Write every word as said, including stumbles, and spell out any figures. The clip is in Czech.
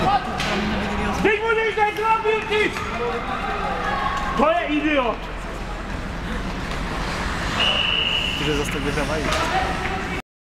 Teď mu nejde, zlabil ty! To je idiot! Že zase tak vyhrávají.